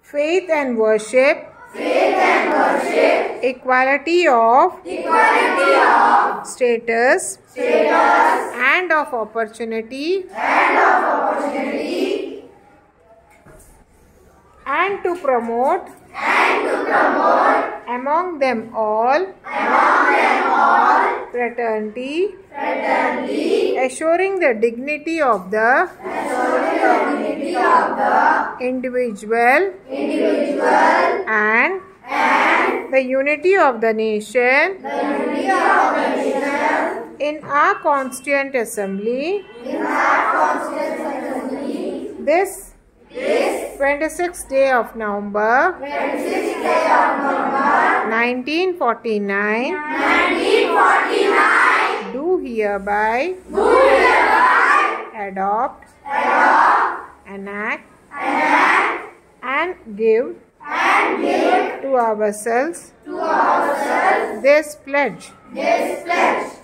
faith and worship, equality of status, and of opportunity, and to promote among them all fraternity, assuring the dignity of the individual and the unity of the nation in our Constituent Assembly this 26th day of November 1949 do hereby adopt, enact and give to ourselves this pledge